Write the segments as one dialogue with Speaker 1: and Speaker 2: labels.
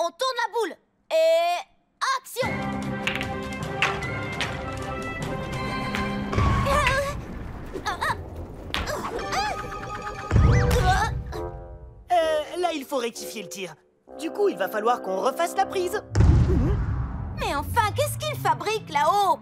Speaker 1: On tourne la boule. Et... action!
Speaker 2: Là, il faut rectifier le tir. Du coup, il va falloir qu'on refasse la prise.
Speaker 1: Mais enfin, qu'est-ce qu'il fabrique là-haut?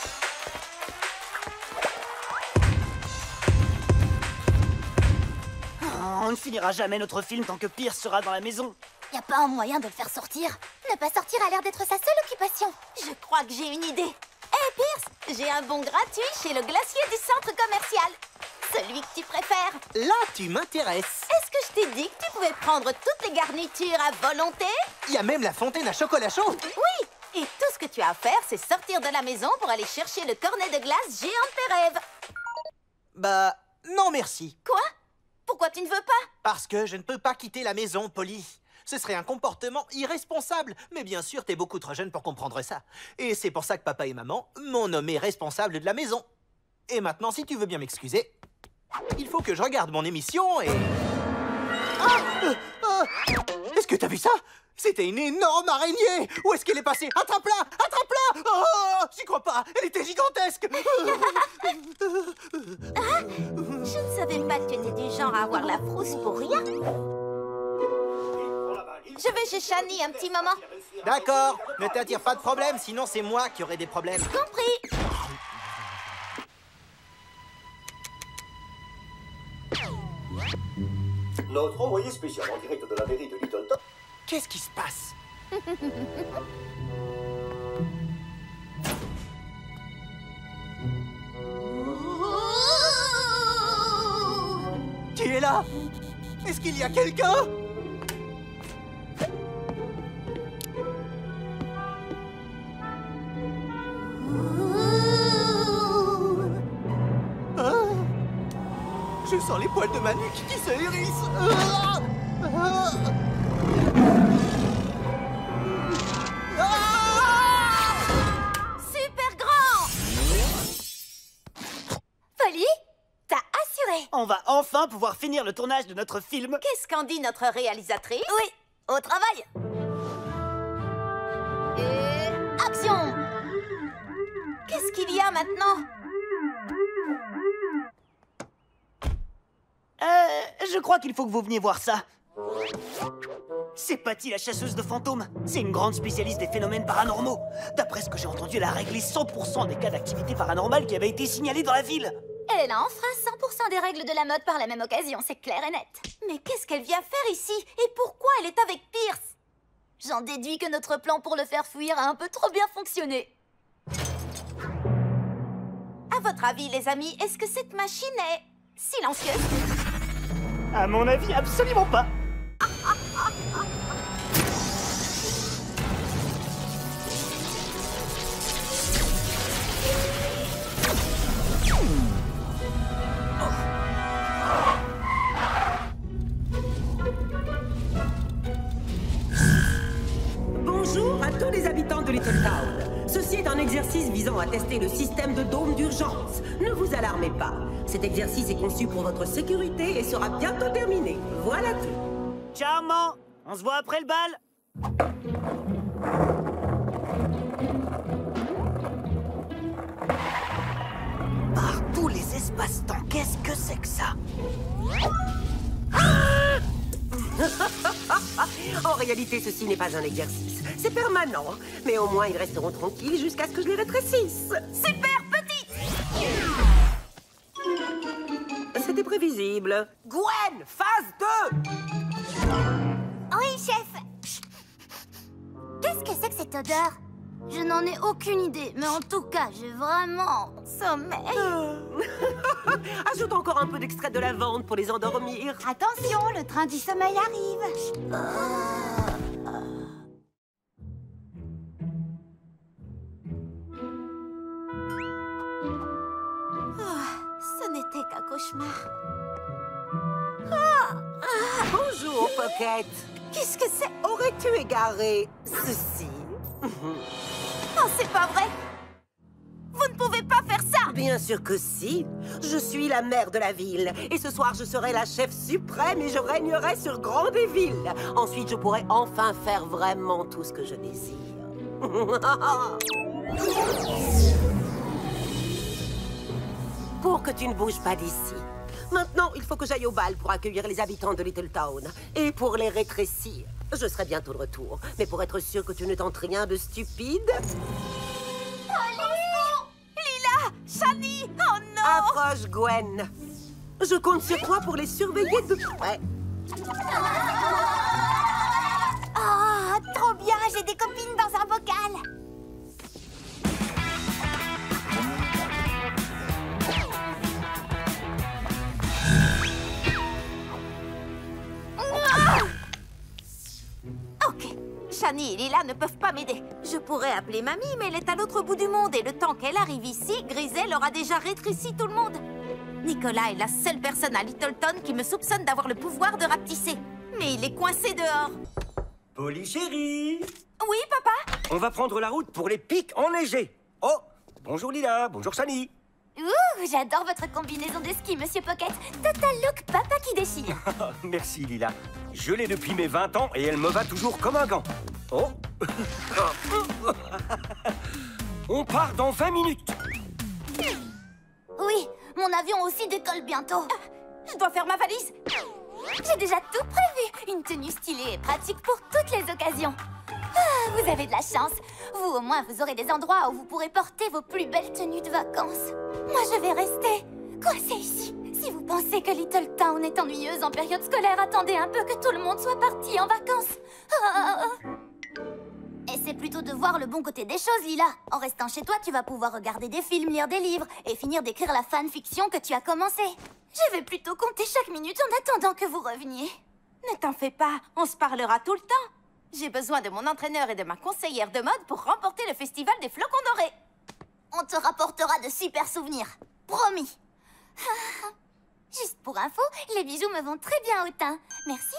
Speaker 2: On ne finira jamais notre film tant que Pierce sera dans la maison.
Speaker 1: Y a pas un moyen de le faire sortir? Ne pas sortir a l'air d'être sa seule occupation. Je crois que j'ai une idée. Hé, Pierce, j'ai un bon gratuit chez le glacier du centre commercial. Celui que tu préfères.
Speaker 3: Là, tu m'intéresses.
Speaker 1: Est-ce que je t'ai dit que tu pouvais prendre toutes les garnitures à volonté?
Speaker 3: Il y a même la fontaine à chocolat chaud.
Speaker 1: Oui, et tout ce que tu as à faire, c'est sortir de la maison pour aller chercher le cornet de glace géant de tes rêves.
Speaker 3: Bah, non merci.
Speaker 1: Quoi? Pourquoi tu ne veux pas?
Speaker 3: Parce que je ne peux pas quitter la maison, Polly. Ce serait un comportement irresponsable. Mais bien sûr, t'es beaucoup trop jeune pour comprendre ça. Et c'est pour ça que papa et maman m'ont nommé responsable de la maison. Et maintenant, si tu veux bien m'excuser, il faut que je regarde mon émission et... Est-ce que t'as vu ça? C'était une énorme araignée! Où est-ce qu'elle est passée? Attrape-la! Attrape-la! Oh, j'y crois pas! Elle était gigantesque!
Speaker 1: Je ne savais pas que tu étais du genre à avoir la frousse pour rien. Je vais chez Shani un petit moment.
Speaker 3: D'accord, ne t'attire pas de problème, sinon c'est moi qui aurai des problèmes.
Speaker 1: Compris.
Speaker 4: Notre envoyé spécial en direct de la mairie de Littleton.
Speaker 3: Qu'est-ce qui se passe? Qui est là? Est-ce qu'il y a quelqu'un? Je sens les poils de ma nuque qui se hérissent.
Speaker 1: Super grand! Polly, t'as assuré.
Speaker 2: On va enfin pouvoir finir le tournage de notre film.
Speaker 1: Qu'est-ce qu'en dit notre réalisatrice? Oui, au travail. Et action! Qu'est-ce qu'il y a maintenant?
Speaker 2: Je crois qu'il faut que vous veniez voir ça. C'est Patty, la chasseuse de fantômes. C'est une grande spécialiste des phénomènes paranormaux. D'après ce que j'ai entendu, elle a réglé 100% des cas d'activité paranormale qui avaient été signalés dans la ville.
Speaker 1: Elle enfreint 100% des règles de la mode par la même occasion, c'est clair et net. Mais qu'est-ce qu'elle vient faire ici? Et pourquoi elle est avec Pierce? J'en déduis que notre plan pour le faire fuir a un peu trop bien fonctionné. À votre avis, les amis, est-ce que cette machine est silencieuse?
Speaker 2: À mon avis, absolument pas.
Speaker 5: Bonjour à tous les habitants de Little Town. Ceci est un exercice visant à tester le système de dôme d'urgence. Ne vous alarmez pas. Cet exercice est conçu pour votre sécurité et sera bientôt terminé. Voilà tout.
Speaker 2: Charmant. On se voit après le bal. Par tous les espaces-temps, qu'est-ce que c'est que ça?
Speaker 5: En réalité, ceci n'est pas un exercice. C'est permanent. Mais au moins, ils resteront tranquilles jusqu'à ce que je les rétrécisse.
Speaker 1: Super petite!
Speaker 5: C'était prévisible. Gwen, phase 2!
Speaker 1: Oui, chef. Qu'est-ce que c'est que cette odeur? Je n'en ai aucune idée, mais en tout cas, j'ai vraiment sommeil.
Speaker 5: Ajoute encore un peu d'extrait de lavande pour les endormir.
Speaker 1: Attention, le train du sommeil arrive. Ce n'était qu'un cauchemar.
Speaker 5: Bonjour, Pocket.
Speaker 1: Qu'est-ce que c'est?
Speaker 5: Aurais-tu égaré ceci?
Speaker 1: Oh, c'est pas vrai! Vous ne pouvez pas faire ça!
Speaker 5: Bien sûr que si. Je suis la mère de la ville. Et ce soir, je serai la chef suprême et je régnerai sur Grandéville. Ensuite, je pourrai enfin faire vraiment tout ce que je désire. Pour que tu ne bouges pas d'ici. Maintenant, il faut que j'aille au bal pour accueillir les habitants de Little Town. Et pour les rétrécir. Je serai bientôt de retour. Mais pour être sûr que tu ne tentes rien de stupide...
Speaker 1: Lila! Shani! Oh non!
Speaker 5: Approche, Gwen. Je compte sur toi pour les surveiller de près.
Speaker 1: Ah, trop bien! J'ai des copines dans un bocal! Ok, Shani et Lila ne peuvent pas m'aider. Je pourrais appeler Mamie, mais elle est à l'autre bout du monde. Et le temps qu'elle arrive ici, Grisel aura déjà rétréci tout le monde. Nicolas est la seule personne à Littleton qui me soupçonne d'avoir le pouvoir de rapetisser. Mais il est coincé dehors.
Speaker 6: Polly chérie,
Speaker 1: Oui, papa?
Speaker 6: on va prendre la route pour les pics enneigés. Oh, bonjour Lila, bonjour Shani.
Speaker 1: Ouh, j'adore votre combinaison de ski, Monsieur Pocket. Total look papa qui déchire.
Speaker 6: Merci Lila. Je l'ai depuis mes 20 ans et elle me va toujours comme un gant. Oh. On part dans 20 minutes.
Speaker 1: Oui, mon avion aussi décolle bientôt. Je dois faire ma valise. J'ai déjà tout prévu. Une tenue stylée et pratique pour toutes les occasions. Ah, vous avez de la chance. Vous, au moins, vous aurez des endroits où vous pourrez porter vos plus belles tenues de vacances. Moi, je vais rester coincée ici. Si vous pensez que Little Town est ennuyeuse en période scolaire, attendez un peu que tout le monde soit parti en vacances. Ah. Essaie plutôt de voir le bon côté des choses, Lila. En restant chez toi, tu vas pouvoir regarder des films, lire des livres et finir d'écrire la fanfiction que tu as commencé. Je vais plutôt compter chaque minute en attendant que vous reveniez. Ne t'en fais pas, on se parlera tout le temps. J'ai besoin de mon entraîneur et de ma conseillère de mode pour remporter le festival des flocons dorés. On te rapportera de super souvenirs, promis. Juste pour info, les bijoux me vont très bien au teint. Merci.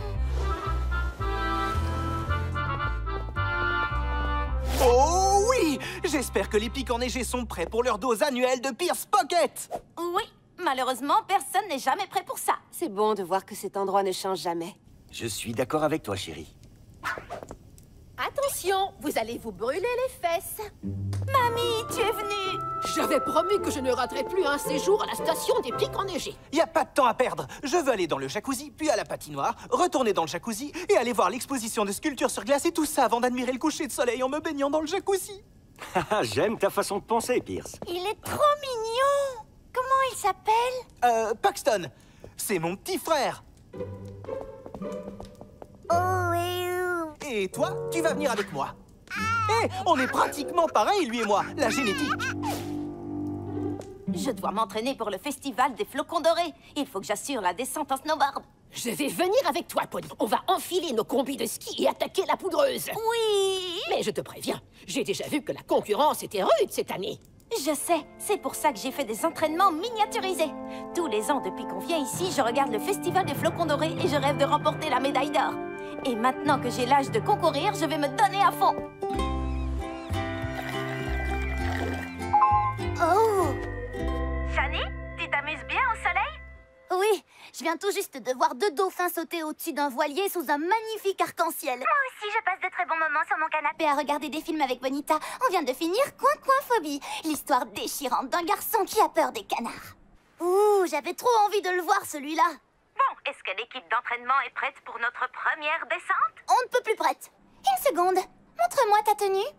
Speaker 3: Oh oui! J'espère que les pics enneigés sont prêts pour leur dose annuelle de Pierce Pocket!
Speaker 1: Oui, malheureusement, personne n'est jamais prêt pour ça.
Speaker 7: C'est bon de voir que cet endroit ne change jamais.
Speaker 6: Je suis d'accord avec toi chérie.
Speaker 8: Attention, vous allez vous brûler les fesses.
Speaker 1: Mamie, tu es venue.
Speaker 8: J'avais promis que je ne raterais plus un séjour à la station des pics enneigés.
Speaker 3: Y a pas de temps à perdre. Je veux aller dans le jacuzzi, puis à la patinoire, retourner dans le jacuzzi et aller voir l'exposition de sculptures sur glace et tout ça avant d'admirer le coucher de soleil en me baignant dans le jacuzzi.
Speaker 6: J'aime ta façon de penser, Pierce.
Speaker 1: Il est trop mignon. Comment il s'appelle?
Speaker 3: Paxton, c'est mon petit frère.
Speaker 1: Oh, et
Speaker 3: Et toi, tu vas venir avec moi. Hé, on est pratiquement pareils, lui et moi, la génétique.
Speaker 1: Je dois m'entraîner pour le festival des flocons dorés. Il faut que j'assure la descente en snowboard.
Speaker 8: Je vais venir avec toi, Polly. On va enfiler nos combis de ski et attaquer la poudreuse.
Speaker 1: Oui.
Speaker 8: Mais je te préviens, j'ai déjà vu que la concurrence était rude cette année.
Speaker 1: Je sais, c'est pour ça que j'ai fait des entraînements miniaturisés. Tous les ans, depuis qu'on vient ici, je regarde le festival des flocons dorés et je rêve de remporter la médaille d'or. Et maintenant que j'ai l'âge de concourir, je vais me donner à fond. Oh!
Speaker 9: Shani, tu t'amuses bien au soleil?
Speaker 1: Oui, je viens tout juste de voir 2 dauphins sauter au-dessus d'un voilier sous un magnifique arc-en-ciel.
Speaker 9: Moi aussi, je passe de très bons moments sur mon canapé.
Speaker 1: Et à regarder des films avec Bonita, on vient de finir Coin-Coin-Phobie, l'histoire déchirante d'un garçon qui a peur des canards. Ouh, j'avais trop envie de le voir celui-là.
Speaker 9: Bon, est-ce que l'équipe d'entraînement est prête pour notre première descente?
Speaker 1: On ne peut plus prête. Une seconde, montre-moi ta tenue.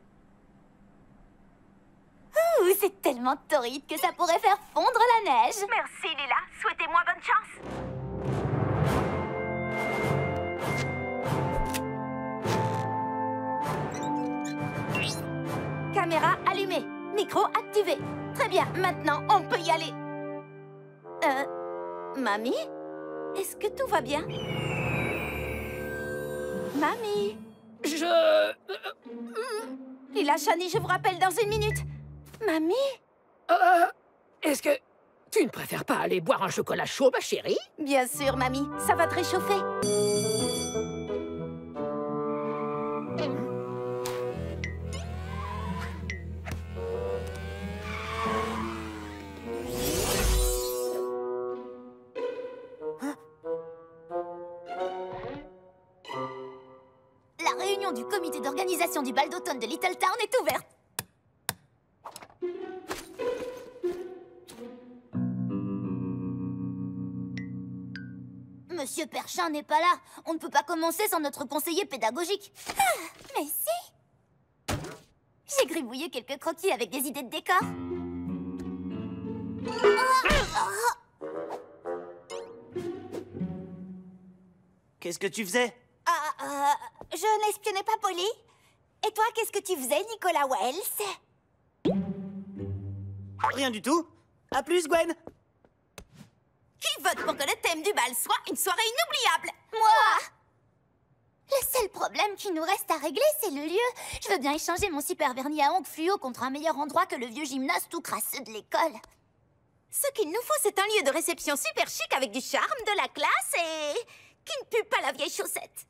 Speaker 1: Ouh, c'est tellement torride que ça pourrait faire fondre la neige.
Speaker 9: Merci Lila, souhaitez-moi bonne
Speaker 1: chance. Caméra allumée, micro activé. Très bien, maintenant on peut y aller. Mamie? Est-ce que tout va bien? Mamie? Lila, Shani, je vous rappelle dans 1 minute. Mamie?
Speaker 8: Est-ce que tu ne préfères pas aller boire un chocolat chaud, ma chérie?
Speaker 1: Bien sûr, mamie. Ça va te réchauffer. réunion du comité d'organisation du bal d'automne de Little Town est ouverte. Monsieur Perchin n'est pas là. On ne peut pas commencer sans notre conseiller pédagogique. Ah, mais si! J'ai gribouillé quelques croquis avec des idées de décor.
Speaker 2: Qu'est-ce que tu faisais?
Speaker 1: Je n'espionnais pas Polly. Et toi, qu'est-ce que tu faisais, Nicolas Wells?
Speaker 2: Rien du tout. À plus, Gwen.
Speaker 1: Qui vote pour que le thème du bal soit une soirée inoubliable? Moi! Le seul problème qui nous reste à régler, c'est le lieu. Je veux bien échanger mon super vernis à ongles fluo contre un meilleur endroit que le vieux gymnase tout crasseux de l'école. Ce qu'il nous faut, c'est un lieu de réception super chic avec du charme, de la classe et... qui ne pue pas la vieille chaussette.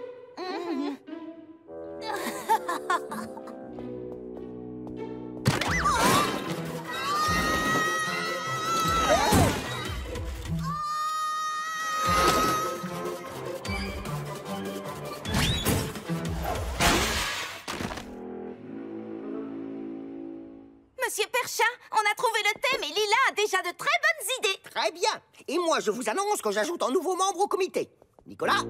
Speaker 1: Monsieur Perchin, on a trouvé le thème et Lila a déjà de très bonnes idées.
Speaker 10: Très bien. Et moi, je vous annonce que j'ajoute un nouveau membre au comité. Nicolas?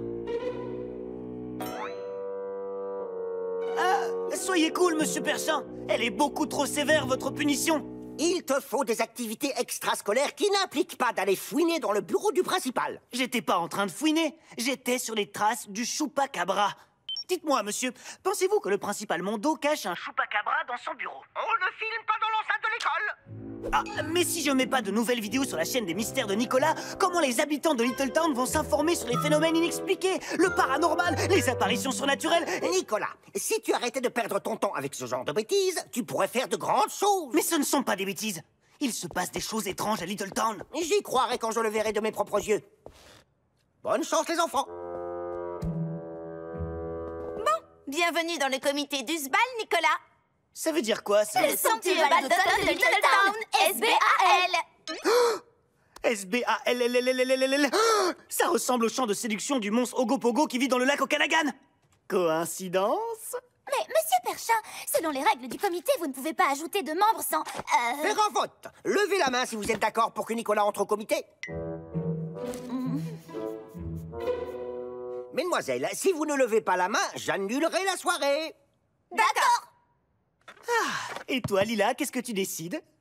Speaker 2: Soyez cool, monsieur Perchin. Elle est beaucoup trop sévère, votre punition.
Speaker 10: Il te faut des activités extrascolaires qui n'impliquent pas d'aller fouiner dans le bureau du principal.
Speaker 2: J'étais pas en train de fouiner. J'étais sur les traces du chupacabra. Dites-moi, monsieur, pensez-vous que le principal Mondo cache un chupacabra dans son bureau?
Speaker 10: On ne filme pas dans l'enceinte de l'école.
Speaker 2: Ah, mais si je mets pas de nouvelles vidéos sur la chaîne des mystères de Nicolas, comment les habitants de Little Town vont s'informer sur les phénomènes inexpliqués, le paranormal, les apparitions surnaturelles?
Speaker 10: Nicolas, si tu arrêtais de perdre ton temps avec ce genre de bêtises, tu pourrais faire de grandes choses.
Speaker 2: Mais ce ne sont pas des bêtises. Il se passe des choses étranges à Little Town.
Speaker 10: J'y croirai quand je le verrai de mes propres yeux. Bonne chance, les enfants.
Speaker 1: Bienvenue dans le comité du SBAL, Nicolas.
Speaker 2: Ça veut dire quoi, ça?
Speaker 1: Le somptueux bal d'automne de Little Town, SBAL.
Speaker 2: SBALLLLLL. Ça ressemble au chant de séduction du monstre Ogopogo qui vit dans le lac Okanagan. Coïncidence?
Speaker 1: Mais, monsieur Perchin, selon les règles du comité, vous ne pouvez pas ajouter de membres sans...
Speaker 10: Faire un vote. Levez la main si vous êtes d'accord pour que Nicolas entre au comité. Mesdemoiselles, si vous ne levez pas la main, j'annulerai la soirée.
Speaker 1: D'accord.
Speaker 2: Et toi, Lila, qu'est-ce que tu décides?